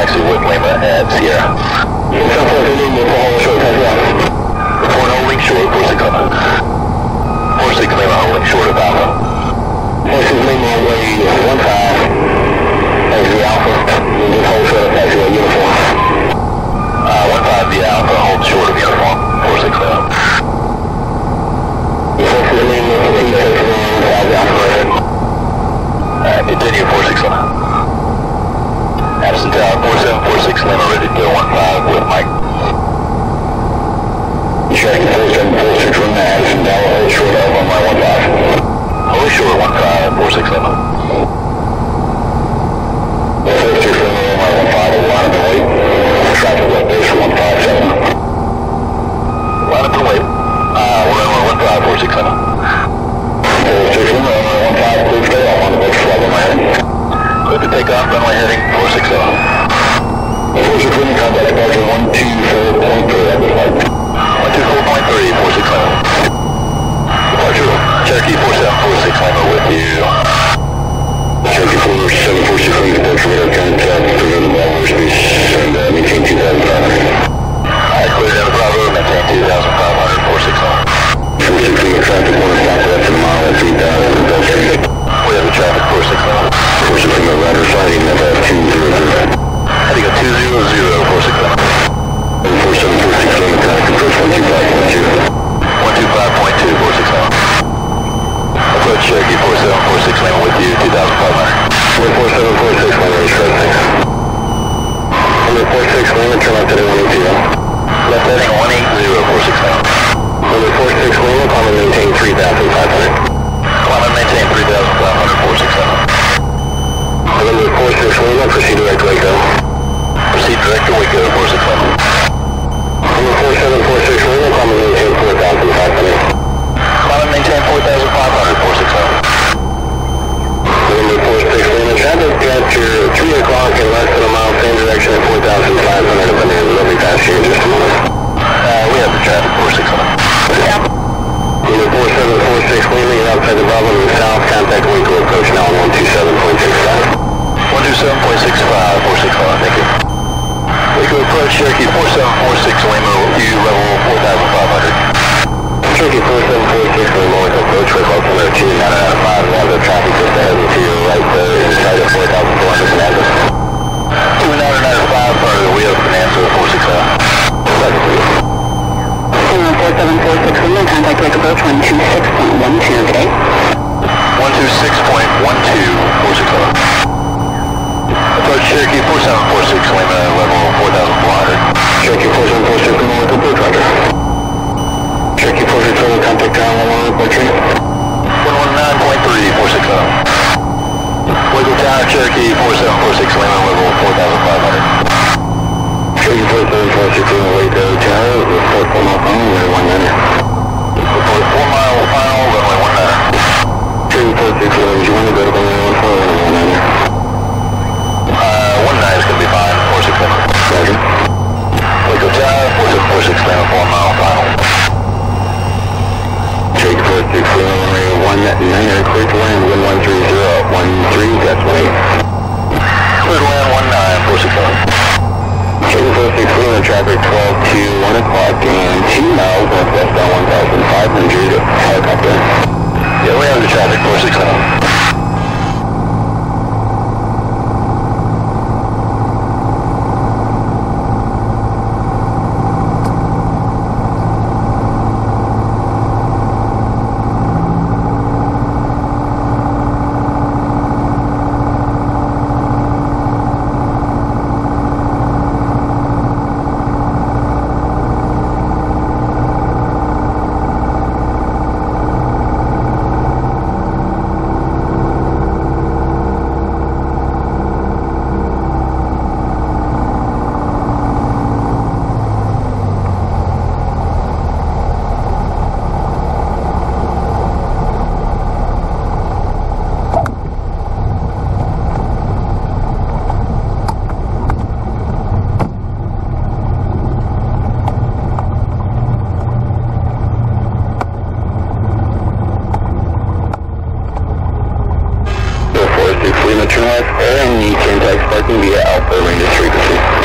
taxi with Lima at Sierra. Report holding short, 4600. 46 Lima holding short of Alpha. 46 Lima way 15, taxi Alpha. Just hold short of taxi uniform. 15 via Alpha, hold short of uniform, 46 Lima. 46 Lima, continue 46 Lima. Addison Tower, 4746 Lima, ready to go 15 with Mike. Cherokee 4746 Lima, Addison Tower, hold short of runway 15. Hold short 15, 46 Lima. 46 Lima, runway 15, line up and wait. Traffic like this for 157. Line up and wait. We're runway 15, 46 Lima. 46 Lima, runway 15, please stay off on the books, level my heading. Clear to take off, runway heading 46 Lima. 46 Lima, contact departure 124.3 at this point. 124.3, 46 Lima. Departure, Cherokee 4746 Lima with you. Cherokee 4746 Lima, departure radar contact, clear the Bravo airspace, and maintain 2,500. Alright, clear down to Bravo, maintain 2,500, 46 Lima. 46 Lima, traffic, one stop left of mile at 3,000, Bell Street. We have the traffic, 46 Lima. 46 Lima, radar sliding at 200. Heading at 200, 46 Lima. 4746 Lima, traffic approach 125.2. 125.2, 46 Lima. Approach Cherokee 4746 Lima with you, 2,500. 4746 Lima, ready for 6. 46 Lima, turn left heading 180. Left heading 180, 46 Lima. 46 Lima, climb and maintain 3,500. Climb and maintain 3,500, 46 Lima. 46 Lima, proceed direct to Waco. Proceed direct to Waco, 46 Lima. 4746 Lima, climb and maintain 4,500. Climb and maintain 4,500, 46 Lima. 46 Lima, traffic at your 3 o'clock in less than a mile, same direction at 4,500 up and in. They'll be past you in just a moment. We have the traffic, 46 Lima. Yeah. 4746 Lima, you're outside the Bravo to the south, contact Waco approach now on 127.65. 127.65, 46 Lima, thank you. Waco approach, Cherokee 4746 Lima with you, level 4,500. Cherokee 4746 Lima, Waco approach with altimeter 29 out of 5, now the traffic just ahead and to your right there is inside of 4,400 in Addison. 29 out of 5, further, we have an answer 46 Lima. 4746 Lima, contact Waco approach 126.12 today. 126.12, 46 Lima. Approach Cherokee 4746 Lima, level 4,400. Cherokee 4746 Lima, Waco approach, roger. Cherokee 46 Lima, contact ground 119.3. 119.3, 46 Lima. Waco Tower, Cherokee 4746 Lima, level 4,500. Cherokee 4746 Lima, Waco Tower, report 4 mile final, runway 19. Report 4 mile final, runway 19. Cherokee 46 Lima, do you want to go to runway 14, runway 19? 19 is going to be fine, 46 Lima. Roger. Waco Tower, 4746 Lima, 4 mile final. Cherokee 46 Lima, runway 19, clear to land 1130, 13, that's right. Clear to land 19, 46 Lima. Cherokee 46 Lima, traffic 12 to 1 o'clock and 2 miles northwest on 1,500, helicopter. Yeah, we have the traffic, 46 Lima. Lima turn left, and the contact parking via Alpha Ranger frequency.